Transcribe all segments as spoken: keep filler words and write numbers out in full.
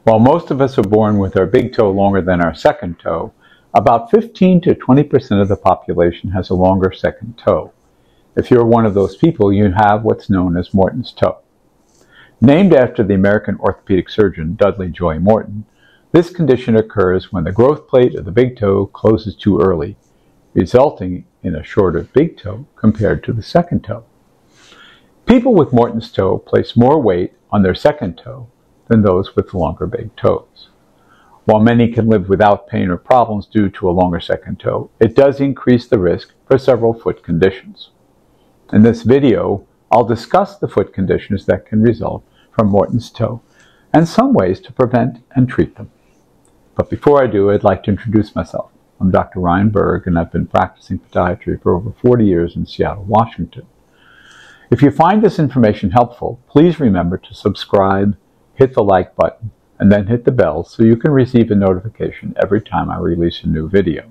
While most of us are born with our big toe longer than our second toe, about fifteen to twenty percent of the population has a longer second toe. If you're one of those people, you have what's known as Morton's toe. Named after the American orthopedic surgeon Dudley Joy Morton, this condition occurs when the growth plate of the big toe closes too early, resulting in a shorter big toe compared to the second toe. People with Morton's toe place more weight on their second toe than those with longer big toes. While many can live without pain or problems due to a longer second toe, it does increase the risk for several foot conditions. In this video, I'll discuss the foot conditions that can result from Morton's toe and some ways to prevent and treat them. But before I do, I'd like to introduce myself. I'm Doctor Ryan Berg, and I've been practicing podiatry for over forty years in Seattle, Washington. If you find this information helpful, please remember to subscribe, hit the like button, and then hit the bell so you can receive a notification every time I release a new video.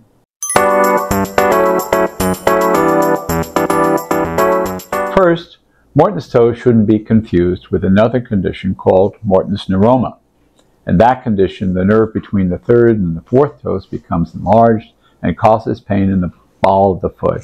First, Morton's toe shouldn't be confused with another condition called Morton's neuroma. In that condition, the nerve between the third and the fourth toes becomes enlarged and causes pain in the ball of the foot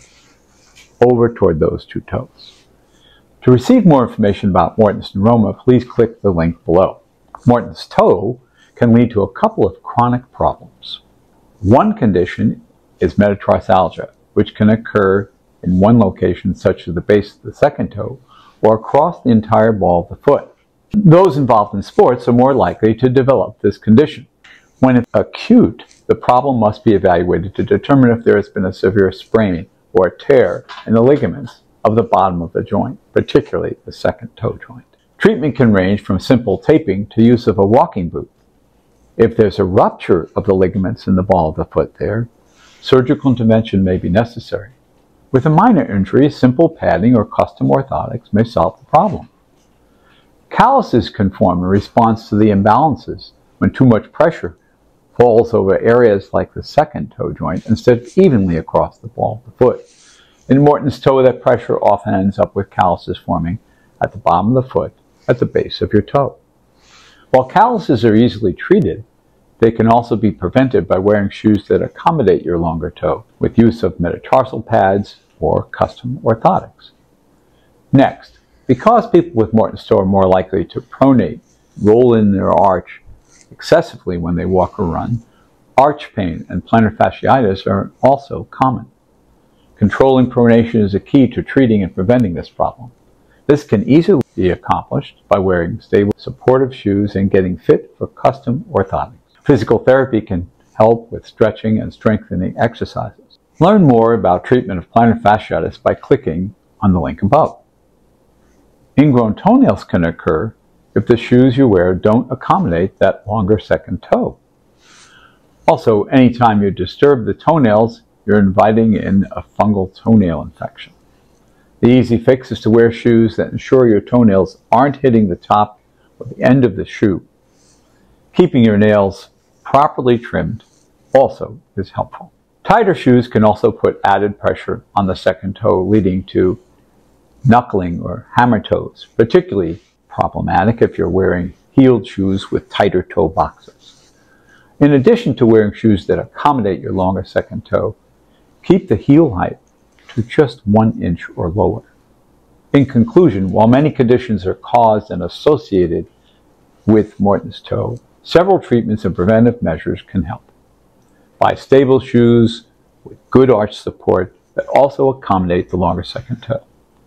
over toward those two toes. To receive more information about Morton's neuroma, please click the link below. Morton's toe can lead to a couple of chronic problems. One condition is metatarsalgia, which can occur in one location, such as the base of the second toe, or across the entire ball of the foot. Those involved in sports are more likely to develop this condition. When it's acute, the problem must be evaluated to determine if there has been a severe sprain or a tear in the ligaments of the bottom of the joint, particularly the second toe joint. Treatment can range from simple taping to use of a walking boot. If there's a rupture of the ligaments in the ball of the foot there, surgical intervention may be necessary. With a minor injury, simple padding or custom orthotics may solve the problem. Calluses can form in response to the imbalances when too much pressure falls over areas like the second toe joint instead of evenly across the ball of the foot. In Morton's toe, that pressure often ends up with calluses forming at the bottom of the foot at the base of your toe. While calluses are easily treated, they can also be prevented by wearing shoes that accommodate your longer toe with use of metatarsal pads or custom orthotics. Next, because people with Morton's toe are more likely to pronate, roll in their arch excessively when they walk or run, arch pain and plantar fasciitis are also common. Controlling pronation is a key to treating and preventing this problem. This can easily be accomplished by wearing stable, supportive shoes and getting fit for custom orthotics. Physical therapy can help with stretching and strengthening exercises. Learn more about treatment of plantar fasciitis by clicking on the link above. Ingrown toenails can occur if the shoes you wear don't accommodate that longer second toe. Also, anytime you disturb the toenails, you're inviting in a fungal toenail infection. The easy fix is to wear shoes that ensure your toenails aren't hitting the top or the end of the shoe. Keeping your nails properly trimmed also is helpful. Tighter shoes can also put added pressure on the second toe, leading to knuckling or hammertoes, particularly problematic if you're wearing heeled shoes with tighter toe boxes. In addition to wearing shoes that accommodate your longer second toe, keep the heel height to just one inch or lower. In conclusion, while many conditions are caused and associated with Morton's toe, several treatments and preventive measures can help. Buy stable shoes with good arch support that also accommodate the longer second toe.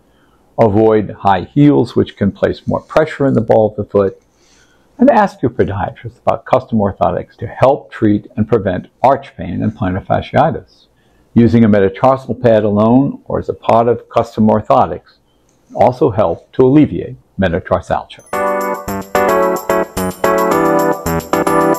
Avoid high heels, which can place more pressure in the ball of the foot. And ask your podiatrist about custom orthotics to help treat and prevent arch pain and plantar fasciitis. Using a metatarsal pad alone or as a part of custom orthotics also help to alleviate metatarsalgia.